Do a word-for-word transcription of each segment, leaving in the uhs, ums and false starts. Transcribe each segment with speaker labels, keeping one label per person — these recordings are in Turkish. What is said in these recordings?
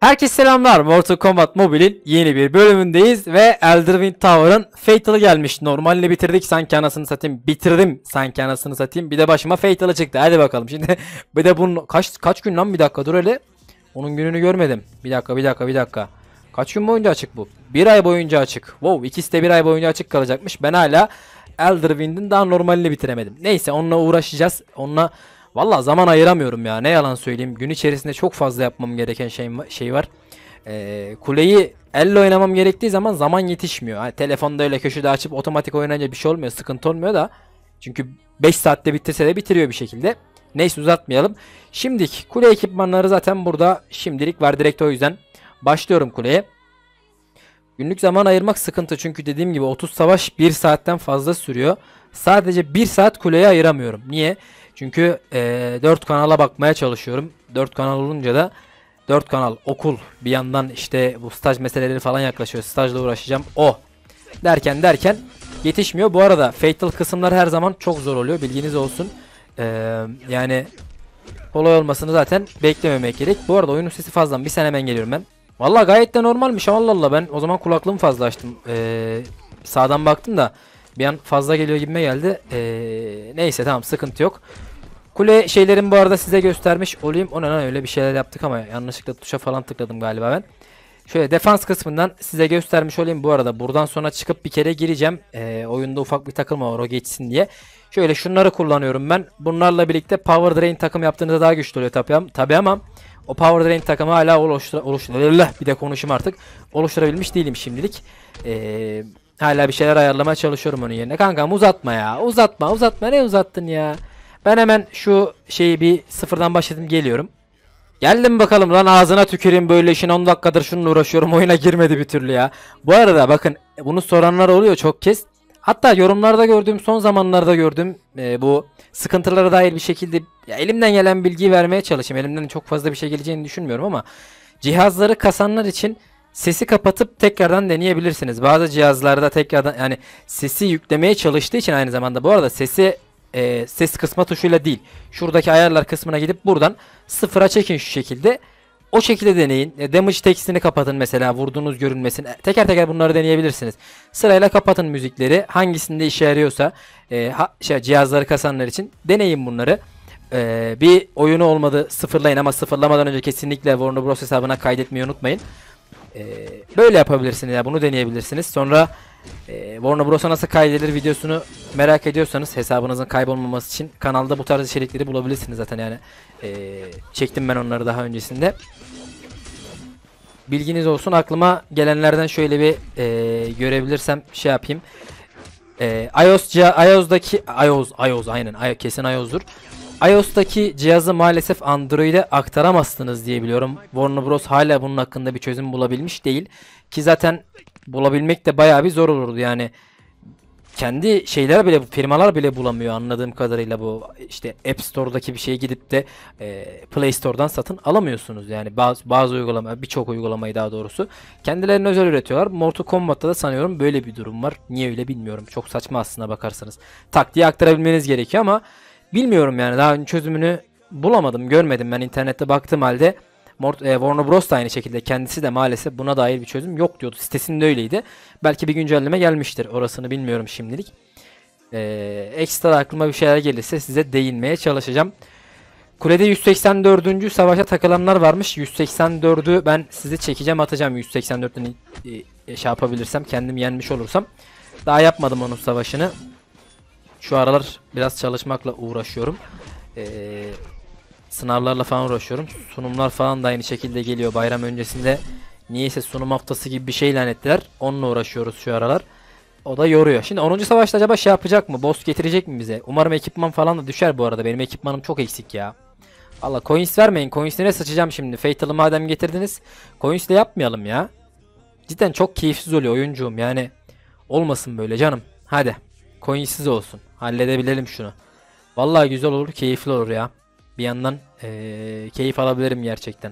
Speaker 1: Herkese selamlar. Mortal Kombat Mobile'in yeni bir bölümündeyiz ve Elder Wind Tower'ın Fatal'ı gelmiş. Normalini bitirdik, sanki anasını satayım. Bitirdim sanki anasını satayım. Bir de başıma Fatal'ı çıktı. Hadi bakalım. Şimdi bir de bunun kaç kaç gün lan, bir dakika dur hele. Onun gününü görmedim. Bir dakika bir dakika bir dakika. Kaç gün boyunca açık bu? Bir ay boyunca açık. Wow, ikisi de bir ay boyunca açık kalacakmış. Ben hala Elder Wind'in daha normalini bitiremedim. Neyse, onunla uğraşacağız. Onunla valla zaman ayıramıyorum ya, ne yalan söyleyeyim. Gün içerisinde çok fazla yapmam gereken şey, şey var. Ee, kuleyi elle oynamam gerektiği zaman zaman yetişmiyor. Hani telefonda öyle köşede açıp otomatik oynayınca bir şey olmuyor, sıkıntı olmuyor da. Çünkü beş saatte bitirse de bitiriyor bir şekilde. Neyse, uzatmayalım. Şimdilik kule ekipmanları zaten burada şimdilik var, direkt o yüzden başlıyorum kuleye. Günlük zaman ayırmak sıkıntı, çünkü dediğim gibi otuz savaş bir saatten fazla sürüyor. Sadece bir saat kuleye ayıramıyorum. Niye? Çünkü ee, dört kanala bakmaya çalışıyorum. dört kanal olunca da dört kanal, okul, bir yandan işte bu staj meseleleri falan yaklaşıyor. Stajla uğraşacağım. O derken derken yetişmiyor. Bu arada Fatal kısımlar her zaman çok zor oluyor. Bilginiz olsun. Ee, yani kolay olmasını zaten beklememek gerek. Bu arada oyunun sesi fazla. Bir sene hemen geliyorum ben. Vallahi gayet de normalmiş. Allah Allah, ben o zaman kulaklığımı fazla açtım. Ee, sağdan baktım da bir an fazla geliyor gibime geldi. Ee, neyse tamam, sıkıntı yok. Kule şeylerin bu arada size göstermiş olayım. O ne lan, öyle bir şeyler yaptık ama yanlışlıkla tuşa falan tıkladım galiba ben. Şöyle defans kısmından size göstermiş olayım. Bu arada buradan sonra çıkıp bir kere gireceğim. Ee, oyunda ufak bir takılma var, o geçsin diye. Şöyle şunları kullanıyorum ben. Bunlarla birlikte Power Drain takım yaptığınızda daha güçlü oluyor tabi, tabi ama o Power Drain takımı hala oluştur oluştur bir de konuşayım artık. Oluşturabilmiş değilim şimdilik. Eee... Hala bir şeyler ayarlamaya çalışıyorum onun yerine. Kankam uzatma ya. Uzatma uzatma. Ne uzattın ya? Ben hemen şu şeyi bir sıfırdan başladım, geliyorum. Geldim bakalım lan, ağzına tüküreyim böyle işin, on dakikadır şununla uğraşıyorum. Oyuna girmedi bir türlü ya. Bu arada bakın, bunu soranlar oluyor çok kez. Hatta yorumlarda gördüğüm, son zamanlarda gördüğüm e, bu sıkıntılara dair bir şekilde ya, elimden gelen bilgiyi vermeye çalışayım. Elimden çok fazla bir şey geleceğini düşünmüyorum ama cihazları kasanlar için sesi kapatıp tekrardan deneyebilirsiniz. Bazı cihazlarda tekrardan, yani sesi yüklemeye çalıştığı için aynı zamanda, bu arada sesi e, ses kısma tuşuyla değil, şuradaki ayarlar kısmına gidip buradan sıfıra çekin şu şekilde. O şekilde deneyin. E, damage tekstini kapatın mesela, vurduğunuz görünmesin. E, teker teker bunları deneyebilirsiniz. Sırayla kapatın müzikleri. Hangisinde işe yarıyorsa e, ha, şey, cihazları kasanlar için deneyin bunları. E, bir oyunu olmadı sıfırlayın, ama sıfırlamadan önce kesinlikle Warner Bros hesabına kaydetmeyi unutmayın. Ee, böyle yapabilirsiniz ya, bunu deneyebilirsiniz. Sonra e, Warner Bros'a nasıl kaydedilir videosunu merak ediyorsanız, hesabınızın kaybolmaması için kanalda bu tarz içerikleri bulabilirsiniz zaten. Yani e, çektim ben onları daha öncesinde. Bilginiz olsun. Aklıma gelenlerden şöyle bir e, görebilirsem şey yapayım. E, iOS iOS'daki iOS iOS aynen kesin iOS'dur. iOS'taki cihazı maalesef Android'e aktaramazsınız diye biliyorum. Warner Bros hala bunun hakkında bir çözüm bulabilmiş değil. Ki zaten bulabilmek de bayağı bir zor olurdu yani. Kendi şeyler bile, firmalar bile bulamıyor anladığım kadarıyla. Bu işte App Store'daki bir şeye gidip de e, Play Store'dan satın alamıyorsunuz. Yani bazı, bazı uygulama, birçok uygulamayı daha doğrusu kendilerine özel üretiyorlar. Mortal Kombat'ta da sanıyorum böyle bir durum var. Niye öyle bilmiyorum. Çok saçma aslına bakarsanız. Tak diye aktarabilmeniz gerekiyor ama bilmiyorum yani, daha çözümünü bulamadım, görmedim. Ben internette baktığım halde Mort e, Warner Bros da aynı şekilde, kendisi de maalesef buna dair bir çözüm yok diyordu. Sitesinde öyleydi. Belki bir güncelleme gelmiştir, orasını bilmiyorum şimdilik. Ee, ekstra aklıma bir şeyler gelirse size değinmeye çalışacağım. Kulede yüz seksen dördüncü savaşa takılanlar varmış. yüz seksen dördü ben size çekeceğim, atacağım. yüz seksen dörtten e, şey yapabilirsem, kendim yenmiş olursam. Daha yapmadım onun savaşını. Şu aralar biraz çalışmakla uğraşıyorum. Ee, sınavlarla falan uğraşıyorum. Sunumlar falan da aynı şekilde geliyor. Bayram öncesinde niyeyse sunum haftası gibi bir şey ilan ettiler. Onunla uğraşıyoruz şu aralar. O da yoruyor. Şimdi onuncu savaşta acaba şey yapacak mı? Boss getirecek mi bize? Umarım ekipman falan da düşer bu arada. Benim ekipmanım çok eksik ya. Allah, coins vermeyin. Coins'ine sıçacağım şimdi. Fatal'ı madem getirdiniz, coins'le yapmayalım ya. Cidden çok keyifsiz oluyor oyuncuğum yani. Olmasın böyle canım. Hadi. Coins'siz olsun. Halledebilelim şunu. Vallahi güzel olur, keyifli olur ya. Bir yandan ee, keyif alabilirim gerçekten.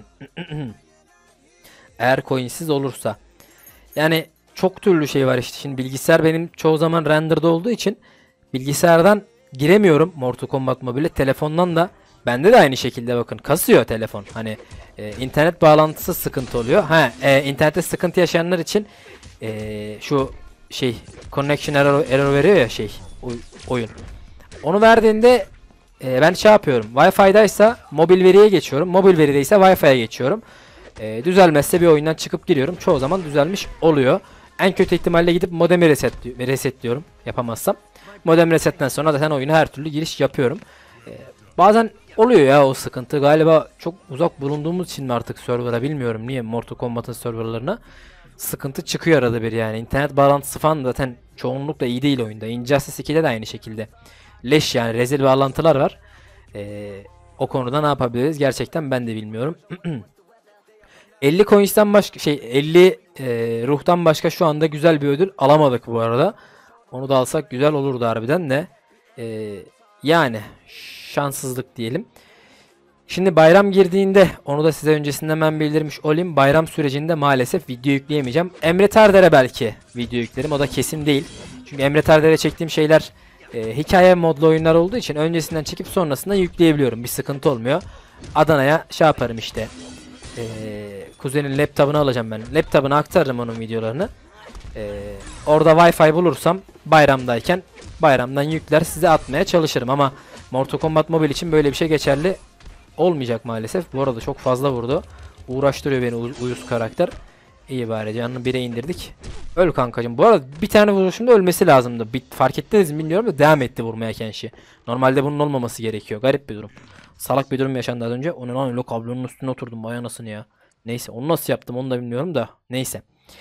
Speaker 1: Eğer coins'siz olursa. Yani çok türlü şey var işte. Şimdi bilgisayar benim çoğu zaman render'da olduğu için bilgisayardan giremiyorum Mortal Kombat Mobile. Telefondan da Bende de aynı şekilde bakın kasıyor telefon. Hani e, internet bağlantısı sıkıntı oluyor. Ha e, internette sıkıntı yaşayanlar için e, şu şey connection error, error veriyor ya şey oy, oyun. Onu verdiğinde e, ben şey yapıyorum. Wi-Fi'daysa mobil veriye geçiyorum. Mobil verideyse Wi-Fi'ye geçiyorum. E, düzelmezse bir oyundan çıkıp giriyorum. Çoğu zaman düzelmiş oluyor. En kötü ihtimalle gidip modemi reset resetliyorum yapamazsam. Modem resetten sonra zaten oyuna her türlü giriş yapıyorum. E, bazen oluyor ya o sıkıntı. Galiba çok uzak bulunduğumuz için mi artık server'a bilmiyorum niye Mortal Kombat'ın serverlarına sıkıntı çıkıyor arada bir yani. İnternet bağlantısı falan zaten çoğunlukla iyi değil oyunda. Injustice ikide de aynı şekilde. Leş yani rezil bağlantılar var. Ee, o konuda ne yapabiliriz gerçekten ben de bilmiyorum. elli coins'ten başka şey elli e, ruhtan başka şu anda güzel bir ödül alamadık bu arada. Onu da alsak güzel olurdu harbiden de. Ee, yani şanssızlık diyelim. Şimdi bayram girdiğinde onu da size öncesinden ben bildirmiş olayım. Bayram sürecinde maalesef video yükleyemeyeceğim. Emre Terder'e belki video yüklerim. O da kesin değil. Çünkü Emre Terder'e çektiğim şeyler e, hikaye modlu oyunlar olduğu için öncesinden çekip sonrasında yükleyebiliyorum. Bir sıkıntı olmuyor. Adana'ya şey yaparım işte. E, kuzenin laptopunu alacağım ben. Laptopuna aktarırım onun videolarını. E, orada Wi-Fi bulursam bayramdayken bayramdan yükler size atmaya çalışırım ama Mortal Kombat Mobile için böyle bir şey geçerli olmayacak maalesef. Bu arada çok fazla vurdu. Uğraştırıyor beni uyuz karakter. İyi bari canını bire indirdik. Öl kankacım. Bu arada bir tane vuruşumda ölmesi lazımdı. Bir, fark ettiniz mi bilmiyorum da devam etti vurmaya Kenshi. Normalde bunun olmaması gerekiyor. Garip bir durum. Salak bir durum yaşandı az önce. Onun lan öyle kablonun üstüne oturdum. Vay anasını ya. Neyse onu nasıl yaptım onu da bilmiyorum da. Neyse.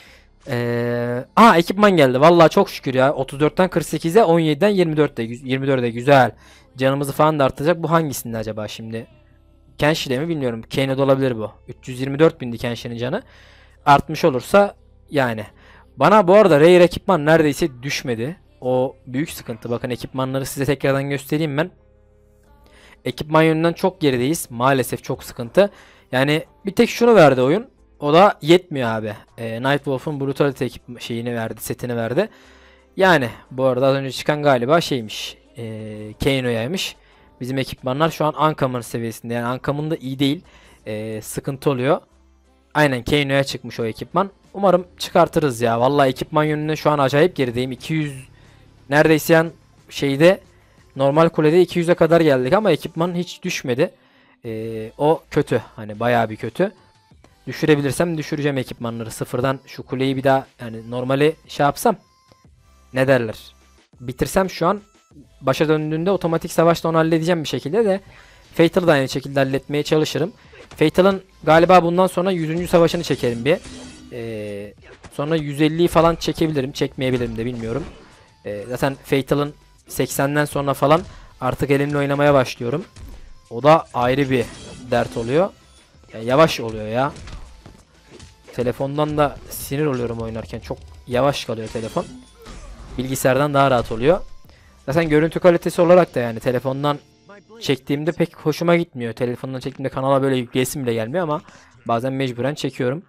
Speaker 1: Ee, aha ekipman geldi. Vallahi çok şükür ya. otuz dörtten kırk sekize on yediden yirmi dörtte yirmi dörde güzel. Canımızı falan da artacak. Bu hangisinde acaba şimdi? Kenshi'de mi bilmiyorum. Kano'da olabilir bu. üç yüz yirmi dört bindi Kenshi'nin canı. Artmış olursa yani. Bana bu arada rare ekipman neredeyse düşmedi. O büyük sıkıntı. Bakın ekipmanları size tekrardan göstereyim ben. Ekipman yönünden çok gerideyiz. Maalesef çok sıkıntı. Yani bir tek şunu verdi oyun. O da yetmiyor abi. E, Nightwolf'un Brutality ekip şeyini verdi, setini verdi. Yani bu arada az önce çıkan galiba şeymiş. E, Kano'yaymış. Bizim ekipmanlar şu an Uncommon seviyesinde. Yani Uncommon da iyi değil. E, sıkıntı oluyor. Aynen Kano'ya çıkmış o ekipman. Umarım çıkartırız ya. Vallahi ekipman yönünden şu an acayip gerideyim. iki yüz neredeyse yan şeyde normal kulede iki yüze kadar geldik ama ekipman hiç düşmedi. E, o kötü. Hani bayağı bir kötü. Düşürebilirsem düşüreceğim ekipmanları sıfırdan şu kuleyi bir daha yani normali şey yapsam ne derler bitirsem şu an başa döndüğünde otomatik savaşta onu halledeceğim bir şekilde de Fatal'ı da aynı şekilde halletmeye çalışırım. Fatal'ın galiba bundan sonra yüzüncü savaşını çekerim bir. Ee, sonra yüz elliyi falan çekebilirim çekmeyebilirim de bilmiyorum. Ee, zaten Fatal'ın seksenden sonra falan artık elimle oynamaya başlıyorum. O da ayrı bir dert oluyor. Yani yavaş oluyor ya. Telefondan da sinir oluyorum oynarken. Çok yavaş kalıyor telefon. Bilgisayardan daha rahat oluyor. Zaten görüntü kalitesi olarak da yani telefondan çektiğimde pek hoşuma gitmiyor. Telefondan çektiğimde kanala böyle yükleyesim bile gelmiyor ama bazen mecburen çekiyorum.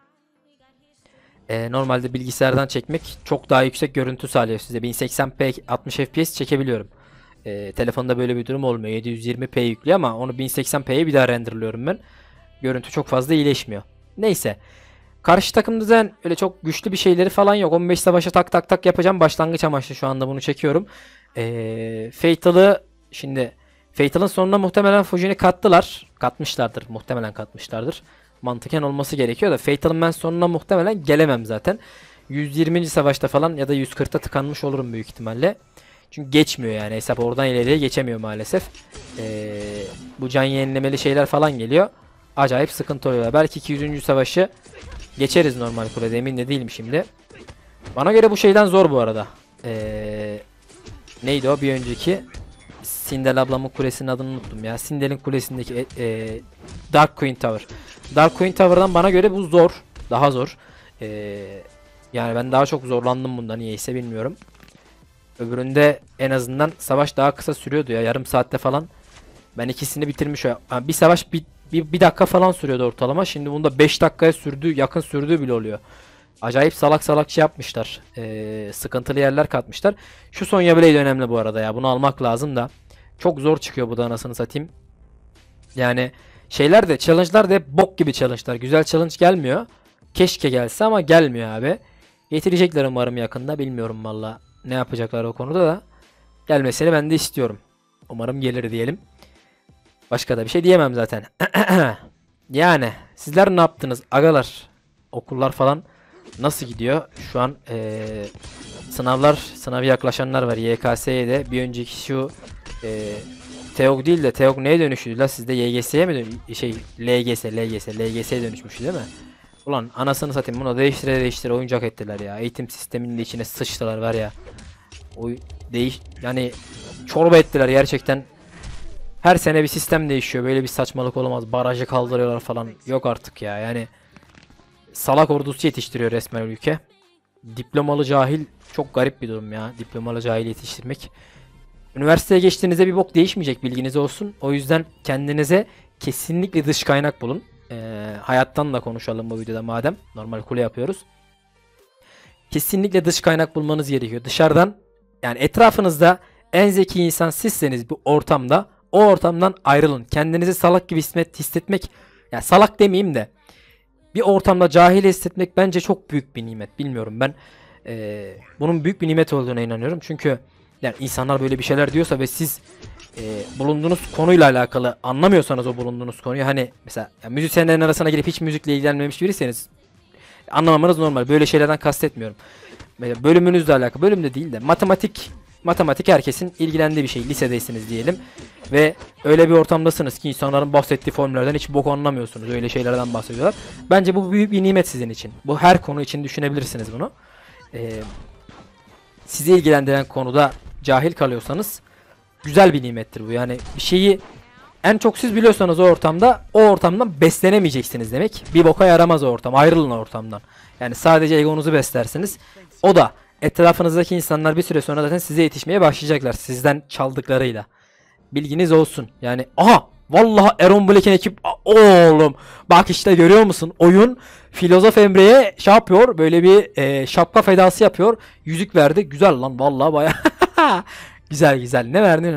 Speaker 1: Ee, normalde bilgisayardan çekmek çok daha yüksek görüntü sağlıyor size. bin seksen p altmış F P S çekebiliyorum. Ee, telefonda böyle bir durum olmuyor. yedi yüz yirmi p yüklü ama onu bin seksen p'ye bir daha renderlıyorum ben. Görüntü çok fazla iyileşmiyor. Neyse. Karşı takımda zaten öyle çok güçlü bir şeyleri falan yok. on beş savaşa tak tak tak yapacağım. Başlangıç amaçlı şu anda bunu çekiyorum. Ee, Fatal'ı şimdi Fatal'ın sonuna muhtemelen Fujin'i kattılar. Katmışlardır. Muhtemelen katmışlardır. Mantıken olması gerekiyor da Fatal'ın ben sonuna muhtemelen gelemem zaten. yüz yirminci savaşta falan ya da yüz kırkta tıkanmış olurum büyük ihtimalle. Çünkü geçmiyor yani hesap oradan ileriye geçemiyor maalesef. Ee, bu can yenilemeli şeyler falan geliyor. Acayip sıkıntı oluyor. Belki iki yüzüncü savaşı geçeriz normal kulede, emin de değilim şimdi. Bana göre bu şeyden zor bu arada. Ee, neydi o bir önceki? Sindel ablamın kulesinin adını unuttum ya. Sindel'in kulesindeki e, e, Dark Queen Tower. Dark Queen Tower'dan bana göre bu zor. Daha zor. Ee, yani ben daha çok zorlandım bunda niyeyse bilmiyorum. Öbüründe en azından savaş daha kısa sürüyordu ya. Yarım saatte falan. Ben ikisini bitirmiş. Yani bir savaş bir, bir, bir dakika falan sürüyordu ortalama. Şimdi bunda beş dakikaya sürdüğü, yakın sürdüğü bile oluyor. Acayip salak salak şey yapmışlar. Ee, sıkıntılı yerler katmışlar. Şu Sonya Blade önemli bu arada ya. Bunu almak lazım da. Çok zor çıkıyor bu da anasını satayım. Yani şeyler de, challenge'lar da hep bok gibi challenge'lar. Güzel challenge gelmiyor. Keşke gelse ama gelmiyor abi. Getirecekler umarım yakında. Bilmiyorum valla ne yapacaklar o konuda da. Gelmesini ben de istiyorum. Umarım gelir diyelim. Başka da bir şey diyemem zaten. Yani sizler ne yaptınız agalar? Okullar falan nasıl gidiyor? Şu an eee, sınavlar, sınavı yaklaşanlar var. Y K S'ye de bir önceki şu eee TEOG değil de TEOG neye dönüşüydü la? Sizde Y G S'ye mi dön şey L G S, L G S, L G S'ye dönüşmüştü değil mi? Ulan anasını satayım, bunu değiştire değiştire oyuncak ettiler ya. Eğitim sisteminin de içine sıçtılar var ya. Oy değiş yani çorba ettiler gerçekten. Her sene bir sistem değişiyor. Böyle bir saçmalık olamaz. Barajı kaldırıyorlar falan. Yok artık ya. Yani salak ordusu yetiştiriyor resmen ülke. Diplomalı cahil çok garip bir durum ya. Diplomalı cahil yetiştirmek. Üniversiteye geçtiğinizde bir bok değişmeyecek, bilginiz olsun. O yüzden kendinize kesinlikle dış kaynak bulun. Ee, hayattan da konuşalım bu videoda madem. Normal kule yapıyoruz. Kesinlikle dış kaynak bulmanız gerekiyor. Dışarıdan yani etrafınızda en zeki insan sizseniz bu ortamda o ortamdan ayrılın. Kendinizi salak gibi hisset, hissetmek, ya salak demeyeyim de bir ortamda cahil hissetmek bence çok büyük bir nimet. Bilmiyorum ben eee, bunun büyük bir nimet olduğuna inanıyorum. Çünkü yani insanlar böyle bir şeyler diyorsa ve siz eee, bulunduğunuz konuyla alakalı anlamıyorsanız o bulunduğunuz konuyu, hani mesela ya müzisyenlerin arasına girip hiç müzikle ilgilenmemiş biriyseniz anlamamanız normal. Böyle şeylerden kastetmiyorum. Mesela bölümünüzle alakalı, bölüm de değil de matematik matematik herkesin ilgilendiği bir şey. Lisedeysiniz diyelim ve öyle bir ortamdasınız ki insanların bahsettiği formüllerden hiç bok anlamıyorsunuz. Öyle şeylerden bahsediyorlar. Bence bu büyük bir nimet sizin için. Bu her konu için düşünebilirsiniz bunu. Ee, sizi ilgilendiren konuda cahil kalıyorsanız güzel bir nimettir bu. Yani bir şeyi en çok siz biliyorsanız o ortamda, o ortamdan beslenemeyeceksiniz demek. Bir boka yaramaz o ortam. Ayrılın o ortamdan. Yani sadece egonuzu beslersiniz. O da etrafınızdaki insanlar bir süre sonra zaten size yetişmeye başlayacaklar. Sizden çaldıklarıyla. Bilginiz olsun. Yani aha vallahi Aaron Black'in ekip oğlum. Bak işte görüyor musun? Oyun Filozof Emre'ye şey yapıyor. Böyle bir e, şapka fedası yapıyor. Yüzük verdi. Güzel lan vallahi baya. Güzel güzel. Ne verdi?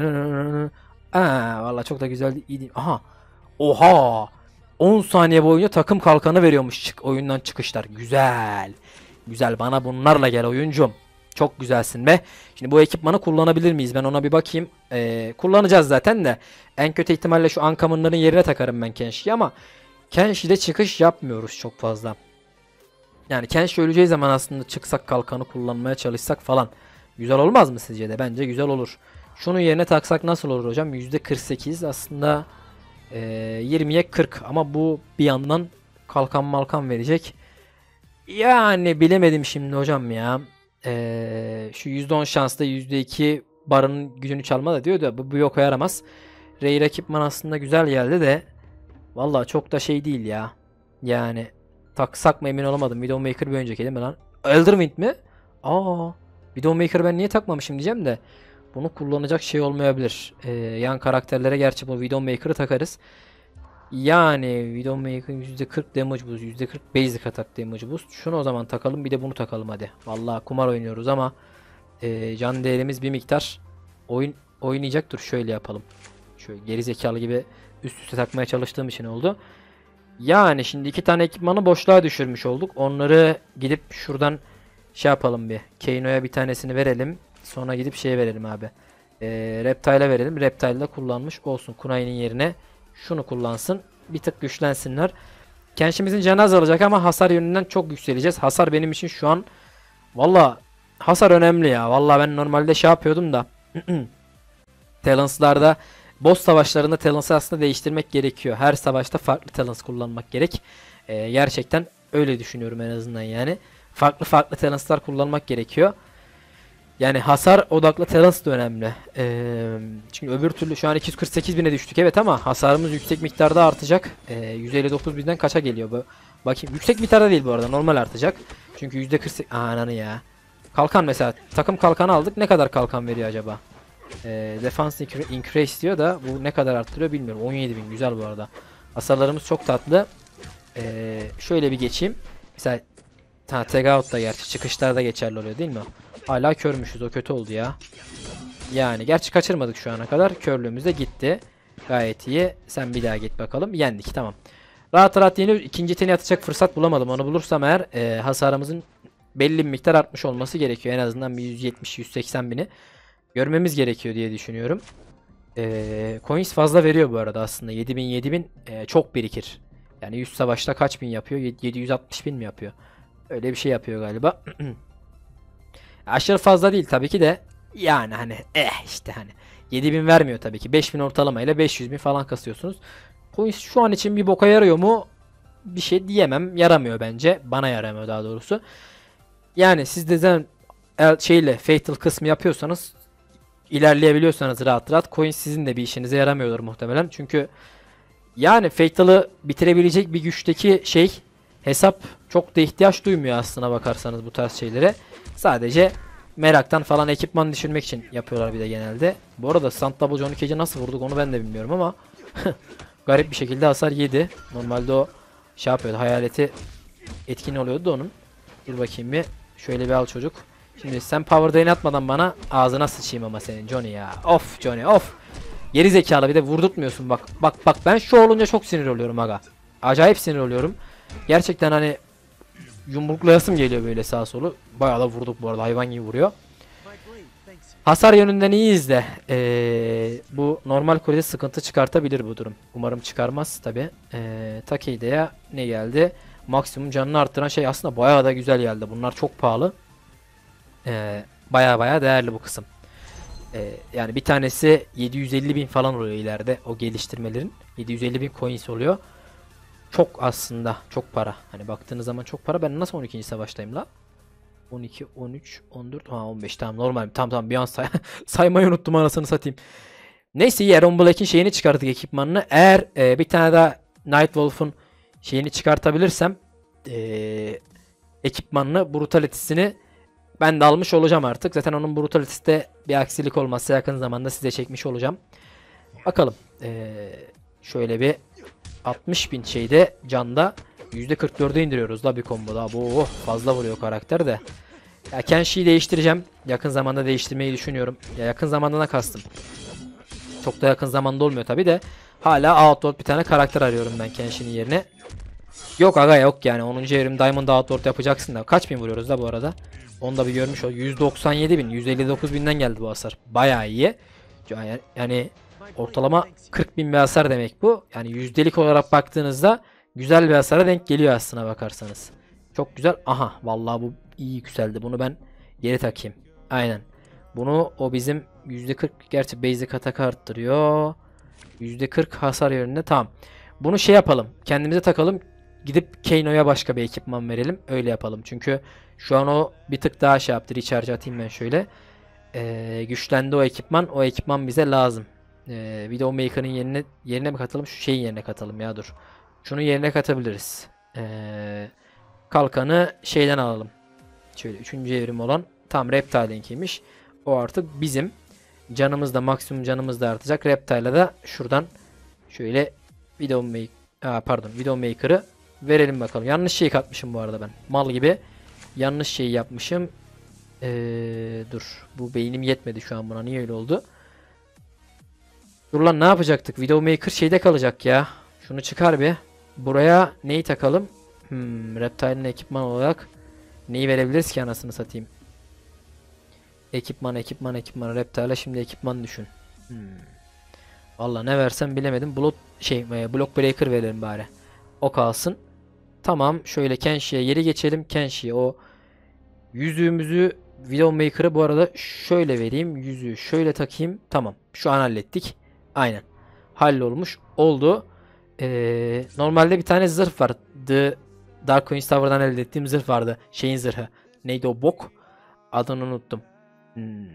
Speaker 1: Aa, vallahi çok da güzel değil. Aha. Oha. on saniye boyunca takım kalkanı veriyormuş çık oyundan çıkışlar. Güzel. Güzel, bana bunlarla gel oyuncum. Çok güzelsin be. Şimdi bu ekipmanı kullanabilir miyiz? Ben ona bir bakayım. Ee, kullanacağız zaten de. En kötü ihtimalle şu Ankamon'ların yerine takarım ben Kenshi'yi ama Kenshi'de çıkış yapmıyoruz çok fazla. Yani Kenshi öleceği zaman aslında çıksak kalkanı kullanmaya çalışsak falan. Güzel olmaz mı sizce de? Bence güzel olur. Şunu yerine taksak nasıl olur hocam? yüzde kırk sekiz aslında e, yirmiye kırk ama bu bir yandan kalkan malkan verecek. Yani bilemedim şimdi hocam ya. Ee, şu yüzde on şansla yüzde iki barın gücünü çalma da diyor da bu, bu yok yaramaz. Rey ekipman aslında güzel geldi de vallahi çok da şey değil ya. Yani taksak mı emin olamadım. Widowmaker bir önceki değil mi lan? Elderwind mi? Aa, Widowmaker ben niye takmamışım diyeceğim de bunu kullanacak şey olmayabilir. Ee, yan karakterlere gerçi bu Widowmaker'ı takarız. Yani Widowmaker'ın yüzde kırk damage boost, yüzde kırk basic attack damage boost. Şunu o zaman takalım, bir de bunu takalım hadi. Vallahi kumar oynuyoruz ama e, can değerimiz bir miktar oyun oynayacaktır. Şöyle yapalım. Şöyle geri zekalı gibi üst üste takmaya çalıştığım için oldu. Yani şimdi iki tane ekipmanı boşluğa düşürmüş olduk. Onları gidip şuradan şey yapalım bir. Keino'ya bir tanesini verelim. Sonra gidip şeye verelim abi. E, Reptile'a verelim. Reptile'da kullanmış olsun. Kunai'nin yerine şunu kullansın. Bir tık güçlensinler. Kenshi'mizin canı azalacak ama hasar yönünden çok yükseleceğiz. Hasar benim için şu an valla hasar önemli ya. Valla ben normalde şey yapıyordum da Talents'larda boss savaşlarında Talents'ı aslında değiştirmek gerekiyor. Her savaşta farklı Talents kullanmak gerek. Ee, gerçekten öyle düşünüyorum en azından yani. Farklı farklı Talents'lar kullanmak gerekiyor. Yani hasar odaklı Talents da önemli. Ee, çünkü öbür türlü şu an iki yüz kırk sekiz bine düştük evet ama hasarımız yüksek miktarda artacak. Ee, yüz elli dokuz binden kaça geliyor bu? Bakayım, yüksek miktarda değil bu arada, normal artacak. Çünkü yüzde kırk sekiz... Aa, ananı ya. Kalkan mesela, takım kalkanı aldık, ne kadar kalkan veriyor acaba? Ee, defense increase diyor da bu ne kadar arttırıyor bilmiyorum. on yedi bin güzel bu arada. Hasarlarımız çok tatlı. Ee, şöyle bir geçeyim. Mesela ha, tag out da gerçi çıkışlarda geçerli oluyor değil mi? Hala körmüşüz, o kötü oldu ya. Yani gerçi kaçırmadık şu ana kadar. Körlüğümüz de gitti. Gayet iyi. Sen bir daha git bakalım. Yendik, tamam. Rahat rahat yeniyoruz. İkinci teni atacak fırsat bulamadım. Onu bulursam eğer e, hasarımızın belli bir miktar artmış olması gerekiyor. En azından bir yüz yetmiş yüz seksen bini görmemiz gerekiyor diye düşünüyorum. E, coins fazla veriyor bu arada aslında. yedi bin yedi bin e, çok birikir. Yani yüz savaşta kaç bin yapıyor? yedi yüz altmış bin mi yapıyor? Öyle bir şey yapıyor galiba. Aşırı fazla değil tabii ki de. Yani hani eh işte hani yedi bin vermiyor tabii ki. beş bin ortalamayla beş yüz bin falan kasıyorsunuz. Coins şu an için bir boka yarıyor mu? Bir şey diyemem. Yaramıyor bence. Bana yaramıyor daha doğrusu. Yani siz de zaten el şeyle Fatal kısmı yapıyorsanız, ilerleyebiliyorsanız rahat rahat, coins sizin de bir işinize yaramıyordur muhtemelen. Çünkü yani Fatal'ı bitirebilecek bir güçteki şey hesap çok da ihtiyaç duymuyor aslına bakarsanız bu tarz şeylere. Sadece meraktan falan ekipman düşürmek için yapıyorlar bir de genelde. Bu arada Stunt Double Johnny Cage'e nasıl vurduk onu ben de bilmiyorum ama garip bir şekilde hasar yedi. Normalde o şey yapıyordu, hayaleti etkin oluyordu da onun. Dur bakayım bir. Şöyle bir al çocuk. Şimdi sen power drain atmadan bana ağzına sıçayım ama senin Johnny ya. Of Johnny of. Geri zekalı bir de vurdurtmuyorsun bak. Bak bak ben şu olunca çok sinir oluyorum aga. Acayip sinir oluyorum. Gerçekten hani yumruklayasım geliyor böyle sağa solu. Bayağı da vurduk bu arada, hayvan gibi vuruyor. Hasar yönünden iyiyiz de ee, bu normal kulede sıkıntı çıkartabilir bu durum. Umarım çıkarmaz tabi. Ee, Takeyda'ya ne geldi? Maksimum canını arttıran şey aslında bayağı da güzel geldi. Bunlar çok pahalı. Ee, bayağı bayağı değerli bu kısım. Ee, yani bir tanesi yedi yüz elli bin falan oluyor ileride o geliştirmelerin. yedi yüz elli bin coins oluyor. Çok aslında çok para. Hani baktığınız zaman çok para. Ben nasıl on ikinci savaştayım la? on iki, on üç, on dört, ha on beş, tamam normal. Tamam tamam bir an say saymayı unuttum anasını satayım. Neyse iyi, Aaron Black'in şeyini çıkarttık, ekipmanını. Eğer e, bir tane daha Nightwolf'un şeyini çıkartabilirsem e, ekipmanını, brutality'sini ben de almış olacağım artık. Zaten onun brutality'de bir aksilik olmazsa yakın zamanda size çekmiş olacağım. Bakalım. E, şöyle bir altmış bin şeyde canda yüzde kırk dörde indiriyoruz la bir komboda. Bu oh, fazla vuruyor karakter de. Ya Kenshi'yi değiştireceğim. Yakın zamanda değiştirmeyi düşünüyorum. Ya yakın zamanda ne kastım? Çok da yakın zamanda olmuyor tabi de. Hala Outworld bir tane karakter arıyorum ben Kenshi'nin yerine. Yok aga yok yani. onuncu evrim Diamond Outworld yapacaksın da. Kaç bin vuruyoruz da bu arada? Onu da bir görmüş ol. yüz doksan yedi bin. yüz elli dokuz binden geldi bu hasar. Bayağı iyi. Yani, yani ortalama kırk bin bir hasar demek bu. Yani yüzdelik olarak baktığınızda güzel bir hasara denk geliyor aslına bakarsanız. Çok güzel. Aha vallahi bu iyi yükseldi. Bunu ben geri takayım. Aynen. Bunu o bizim yüzde kırk gerçi basic attack arttırıyor. yüzde kırk hasar yönünde tamam. Bunu şey yapalım. Kendimize takalım. Gidip Kano'ya başka bir ekipman verelim. Öyle yapalım. Çünkü şu an o bir tık daha şey yaptı. Recharge atayım ben şöyle. Ee, güçlendi o ekipman. O ekipman bize lazım. Ee, Widowmaker'ın yerine yerine mi katalım? Şu şeyin yerine katalım ya dur. Şunu yerine katabiliriz. Ee, kalkanı şeyden alalım. Şöyle üçüncü evrim olan tam Reptile'inkiymiş. O artık bizim. Canımız da maksimum canımız da artacak. Reptile'a da şuradan şöyle Widowmaker, aa, pardon Widowmaker'ı verelim bakalım. Yanlış şey katmışım bu arada ben. Mal gibi yanlış şeyi yapmışım. Ee, dur. Bu beynim yetmedi şu an buna. Niye öyle oldu? Dur lan ne yapacaktık? Widowmaker şeyde kalacak ya. Şunu çıkar bir. Buraya neyi takalım? Hmm, Reptile'in ekipman olarak neyi verebiliriz ki anasını satayım? Ekipman, ekipman, ekipman. Reptile'a şimdi ekipman düşün. Hmm. Valla ne versem bilemedim. Block şey, Block Breaker verelim bari. O kalsın. Tamam, şöyle Kenshi'ye geri geçelim. Kenshi'ye o yüzüğümüzü, Widowmaker'ı bu arada şöyle vereyim. Yüzüğü şöyle takayım. Tamam. Şu an hallettik. Aynen. Hallolmuş oldu. Ee, normalde bir tane zırh var. The Dark Queen's Tower'dan elde ettiğim zırh vardı. Şeyin zırhı. Neydi o bok? Adını unuttum. Hmm.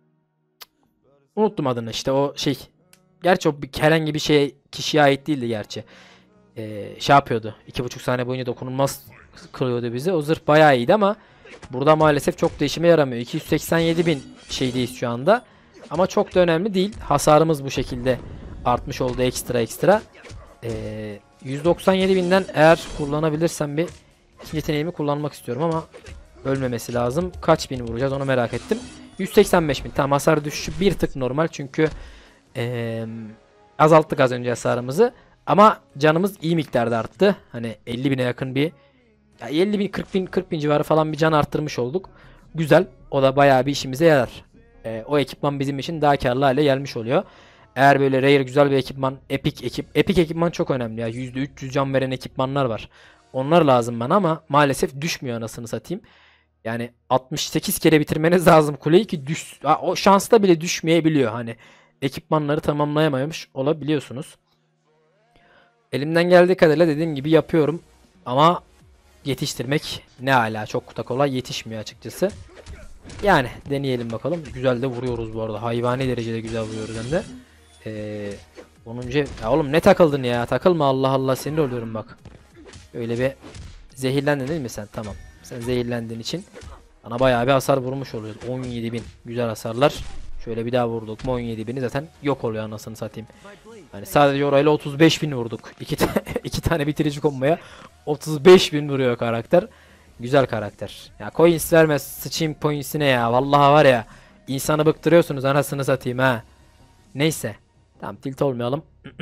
Speaker 1: Unuttum adını işte o şey. Gerçi o bir, herhangi bir şey kişiye ait değildi gerçi. Ee, şey yapıyordu. iki buçuk saniye boyunca dokunulmaz kılıyordu bizi. O zırh bayağı iyiydi ama burada maalesef çok da işime yaramıyor. iki yüz seksen yedi bin şeydeyiz şu anda. Ama çok da önemli değil. Hasarımız bu şekilde artmış oldu ekstra ekstra. Ee, yüz doksan yedi binden eğer kullanabilirsem bir ikinci yeteneğimi kullanmak istiyorum ama ölmemesi lazım. Kaç bin vuracağız onu merak ettim. yüz seksen beş bin. Tamam, hasar düşüşü bir tık normal çünkü ee, azalttık az önce hasarımızı. Ama canımız iyi miktarda arttı. Hani elli bine yakın bir, ya elli bin kırk bin kırk bin civarı falan bir can arttırmış olduk. Güzel. O da bayağı bir işimize yarar. Ee, o ekipman bizim için daha karlı hale gelmiş oluyor. Eğer böyle rare güzel bir ekipman, epic ekip, epic ekipman çok önemli ya. yüzde üç yüz can veren ekipmanlar var. Onlar lazım bana ama maalesef düşmüyor anasını satayım. Yani altmış sekiz kere bitirmeniz lazım kuleyi ki düş, ha, o şansla bile düşmeyebiliyor hani. Ekipmanları tamamlayamamış olabiliyorsunuz. Elimden geldiği kadarıyla dediğim gibi yapıyorum. Ama yetiştirmek ne hala çok da kolay yetişmiyor açıkçası. Yani deneyelim bakalım. Güzel de vuruyoruz bu arada. Hayvani derecede güzel vuruyoruz hem de. Ee, onuncu ya oğlum ne takıldın ya? Takılma, Allah Allah, sinir oluyorum bak. Öyle bir zehirlendin değil mi sen? Tamam. Sen zehirlendiğin için bana bayağı bir hasar vurmuş oluyor. on yedi bin güzel hasarlar. Şöyle bir daha vurduk mu on yedi bini zaten yok oluyor anasını satayım. Hani sadece orayla otuz beş bin vurduk. İki, ta iki tane bitirici komboya otuz beş bin vuruyor karakter. Güzel karakter. Ya coins vermez, sıçayım coins'ine ya. Vallahi var ya, insanı bıktırıyorsunuz anasını satayım ha. Neyse. Tamam, tilt olmayalım.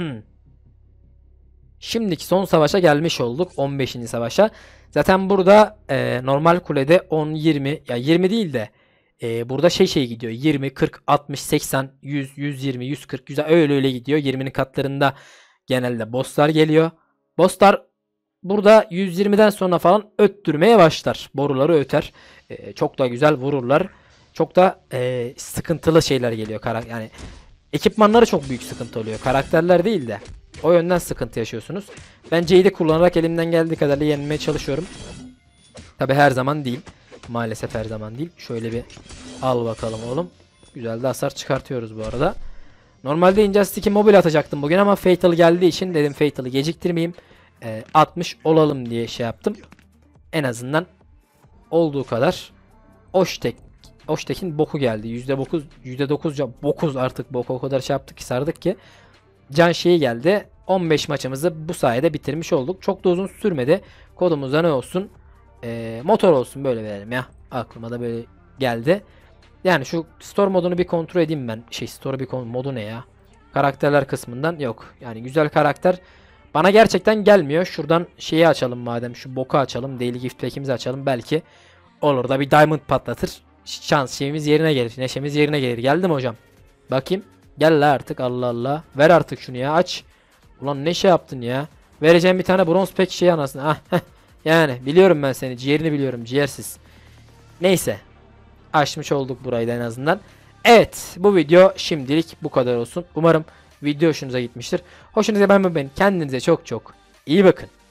Speaker 1: Şimdiki son savaşa gelmiş olduk. on beşinci savaşa. Zaten burada e, normal kulede on yirmi, ya yirmi değil de e, burada şey şey gidiyor. yirmi, kırk, altmış, seksen, yüz, yüz yirmi, yüz kırk, yüz öyle öyle gidiyor. yirminin katlarında genelde bosslar geliyor. Bosslar burada yüz yirmiden sonra falan öttürmeye başlar. Boruları öter. E, çok da güzel vururlar. Çok da e, sıkıntılı şeyler geliyor. Karak yani ekipmanları çok büyük sıkıntı oluyor. Karakterler değil de. O yönden sıkıntı yaşıyorsunuz. Ben Jade'i kullanarak elimden geldiği kadarıyla yenmeye çalışıyorum. Tabi her zaman değil. Maalesef her zaman değil. Şöyle bir al bakalım oğlum. Güzel de hasar çıkartıyoruz bu arada. Normalde Injustice'i mobil atacaktım bugün ama Fatal geldiği için dedim Fatal'ı geciktirmeyeyim. E, atmış olalım diye şey yaptım. En azından olduğu kadar. Oştek. Oştek'in boku geldi. yüzde dokuz, yüzde dokuz bokuz artık boku o kadar şey yaptık ki sardık ki. Can şeyi geldi. on beş maçımızı bu sayede bitirmiş olduk. Çok da uzun sürmedi. Kodumuzda ne olsun? Ee, motor olsun böyle verelim ya. Aklıma da böyle geldi. Yani şu store modunu bir kontrol edeyim ben. Şey store bir modu ne ya? Karakterler kısmından yok. Yani güzel karakter bana gerçekten gelmiyor. Şuradan şeyi açalım madem. Şu boku açalım. Daily gift pack'imizi açalım. Belki olur da bir diamond patlatır. Şans şeyimiz yerine gelir. Neşemiz yerine gelir. Geldi mi hocam? Bakayım. Gel la artık, Allah Allah. Ver artık şunu ya, aç. Ulan ne şey yaptın ya. Vereceğim bir tane bronz pack şey anasını. Ah, yani biliyorum ben seni. Ciğerini biliyorum. Ciğersiz. Neyse. Açmış olduk burayı da en azından. Evet. Bu video şimdilik bu kadar olsun. Umarım video hoşunuza gitmiştir. Hoşunuza ben ben. Kendinize çok çok iyi bakın.